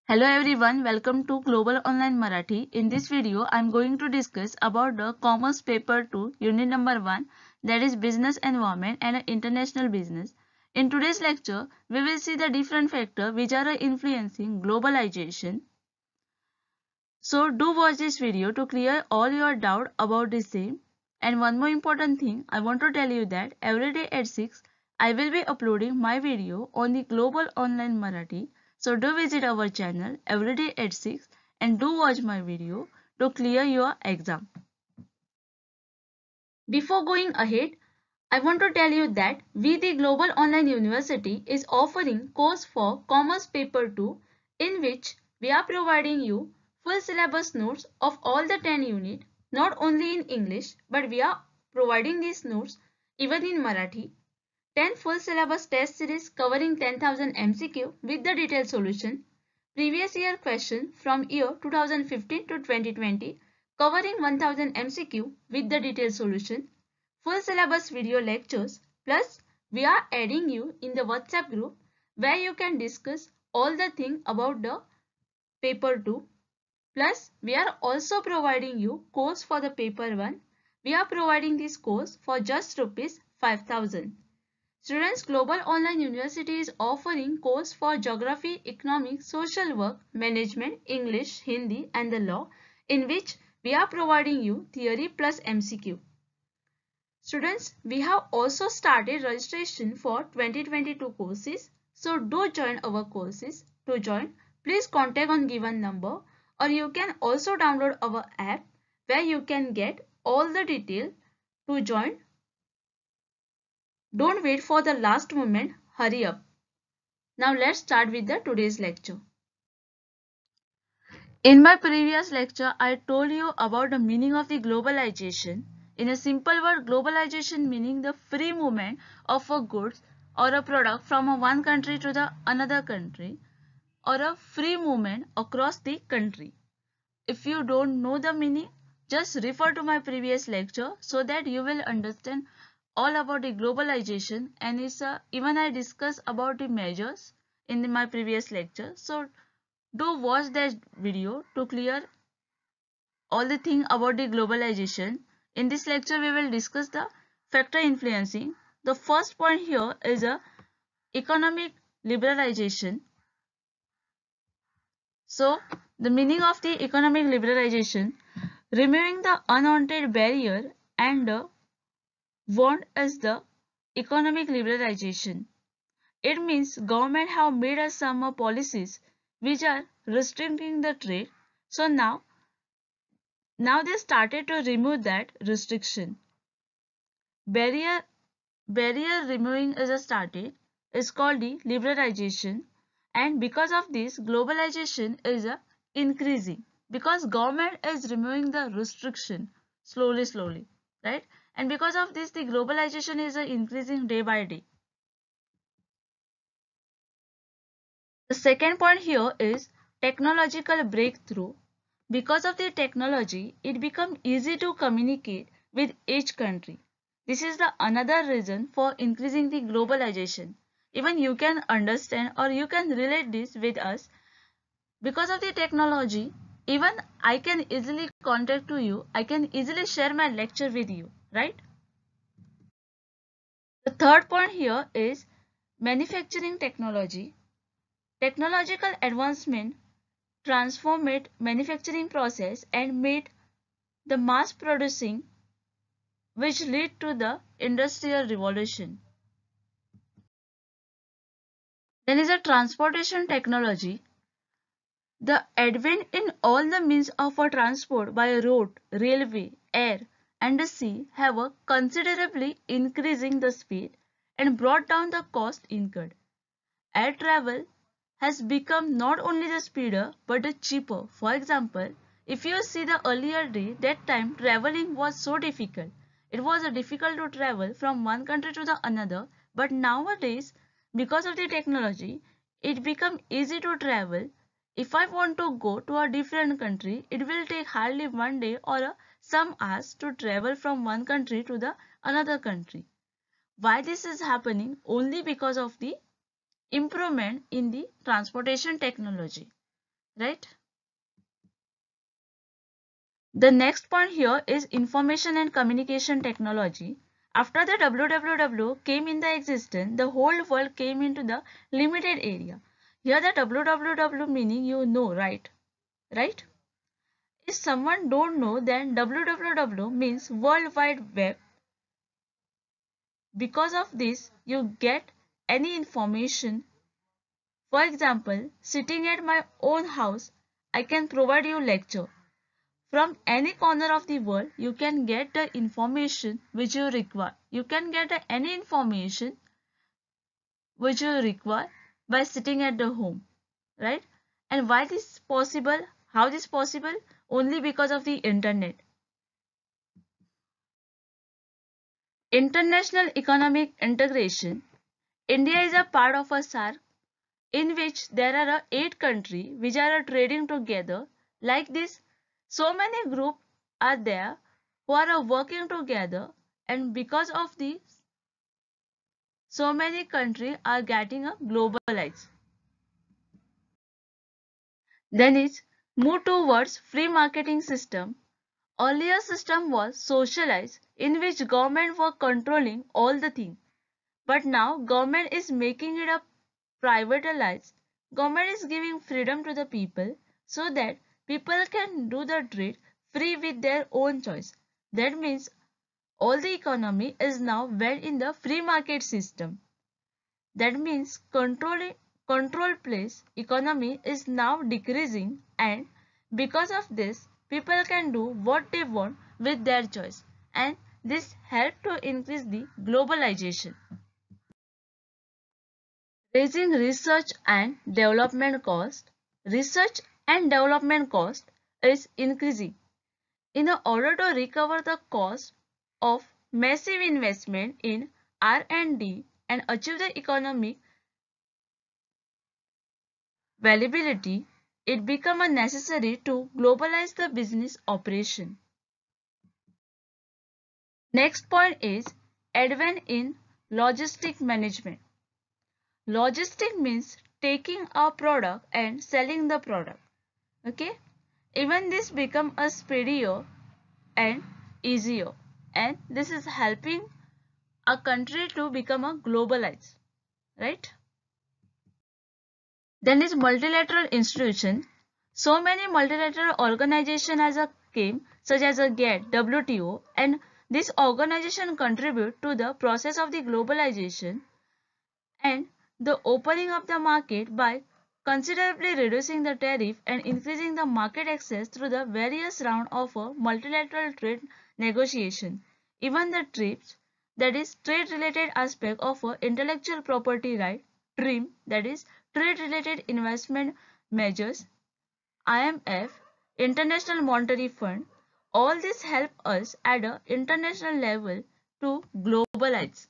Hello everyone, welcome to Global Online Marathi. In this video, I am going to discuss about the Commerce Paper 2, Unit number 1, that is Business Environment and International Business. In today's lecture, we will see the different factors which are influencing globalization. So do watch this video to clear all your doubt about the same. And one more important thing, I want to tell you that every day at 6, I will be uploading my video on the Global Online Marathi. So do visit our channel every day at 6 and do watch my video to clear your exam. Before going ahead, I want to tell you that we the Global Online University is offering course for Commerce Paper 2 in which we are providing you full syllabus notes of all the 10 units, not only in English but we are providing these notes even in Marathi. 10 full syllabus test series covering 10,000 MCQ with the detailed solution. Previous year question from year 2015 to 2020 covering 1000 MCQ with the detailed solution. Full syllabus video lectures plus we are adding you in the WhatsApp group where you can discuss all the thing about the paper 2. Plus we are also providing you course for the paper 1. We are providing this course for just rupees 5000. Students Global Online University is offering course for Geography, Economics, Social Work, Management, English, Hindi and the Law in which we are providing you theory plus MCQ. Students, we have also started registration for 2022 courses. So do join our courses. To join, please contact on given number or you can also download our app where you can get all the detail to join. Don't wait for the last moment, hurry up. Now let's start with the today's lecture. In my previous lecture, I told you about the meaning of the globalization. In a simple word, globalization meaning the free movement of a goods or a product from one country to the another country or a free movement across the country. If you don't know the meaning, just refer to my previous lecture so that you will understand all about the globalization and even I discuss about the measures in my previous lecture. So do watch that video to clear all the thing about the globalization. In this lecture, we will discuss the factor influencing. The first point here is a economic liberalization. So the meaning of the economic liberalization, removing the unwanted barrier and want is the economic liberalization. It means government have made us some policies which are restricting the trade. So now they started to remove that restriction. Barrier removing is a started is called the liberalization, and because of this globalization is increasing because government is removing the restriction slowly, right? And because of this the globalization is increasing day by day. The second point here is technological breakthrough. Because of the technology, it becomes easy to communicate with each country. This is the another reason for increasing the globalization. Even you can understand or you can relate this with us. Because of the technology, even I can easily contact to you. I can easily share my lecture with you, right? The third point here is manufacturing technology. Technological advancement transformed manufacturing process and made the mass producing which lead to the industrial revolution. Then is a transportation technology. The advent in all the means of a transport by road, railway, air and the sea have a considerably increasing the speed and brought down the cost incurred. Air travel has become not only the speeder but the cheaper. For example, if you see the earlier day, that time traveling was so difficult. It was difficult to travel from one country to the another, but nowadays because of the technology, it become easy to travel. If I want to go to a different country, it will take hardly one day or some hours to travel from one country to the another country. Why this is happening? Only because of the improvement in the transportation technology. right? The next point here is information and communication technology. After the www came in the existence, the whole world came into the limited area. Here the www meaning you know, right? Right? If someone don't know, then www means World Wide Web. Because of this, you get any information. For example, sitting at my own house, I can provide you lecture. From any corner of the world, you can get the information which you require. You can get any information which you require by sitting at the home, right? And why this possible? How this possible? Only because of the internet. International economic integration. India is a part of a SAARC in which there are 8 countries which are trading together. Like this, so many groups are there who are working together, and because of this, so many countries are getting a globalized. Then it's move towards free marketing system. Earlier system was socialized in which government were controlling all the things. But now government is making it a privatized. Government is giving freedom to the people so that people can do the trade free with their own choice. That means all the economy is now well in the free market system. That means control place economy is now decreasing, and because of this people can do what they want with their choice, and this help to increase the globalization. Raising research and development cost. Research and development cost is increasing. In order to recover the cost of massive investment in R&D and achieve the economic valuability, it becomes necessary to globalize the business operation. Next point is advance in logistic management. Logistic means taking a product and selling the product. Okay, even this become a speedier and easier, and this is helping a country to become a globalized, right? Then is multilateral institution. So many multilateral organization as a came, such as a GATT, WTO, and this organization contribute to the process of the globalization and the opening of the market by considerably reducing the tariff and increasing the market access through the various round of a multilateral trade negotiation. Even the TRIPS, that is trade related aspect of a intellectual property right, TRIM, that is trade related investment measures, IMF, International Monetary Fund, all this help us at an international level to globalize.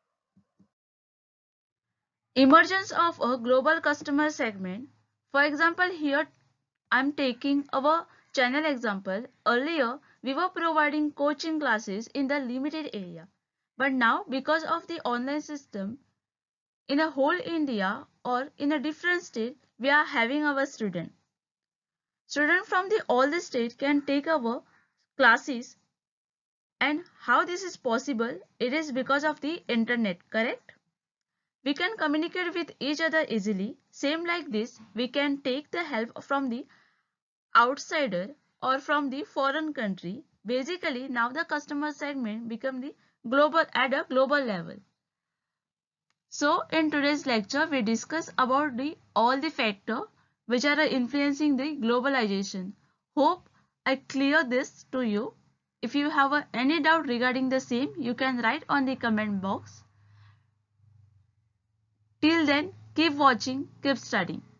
Emergence of a global customer segment. For example, here I'm taking our channel example. Earlier, we were providing coaching classes in the limited area. But now, because of the online system, in a whole India or in a different state, we are having our student. Students from the all the state can take our classes, and how this is possible? It is because of the internet, correct? We can communicate with each other easily. Same like this, we can take the help from the outsider or from the foreign country. Basically, now the customer segment become the global at a global level. So in today's lecture, we discuss about the all the factor which are influencing the globalization. Hope I clear this to you. If you have any doubt regarding the same, you can write on the comment box. Till then, keep watching, keep studying.